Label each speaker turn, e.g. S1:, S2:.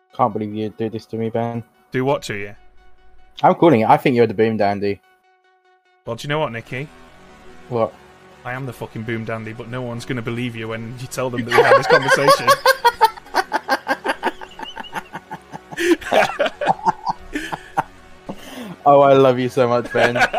S1: Can't believe you'd do this to me, Ben.
S2: Do what to you?
S1: I'm calling it. I think you're the boom dandy.
S2: Well, do you know what, Nikki?
S1: What?
S2: I am the fucking boom dandy, but no one's going to believe you when you tell them that we had this conversation.
S1: Oh, I love you so much, Ben.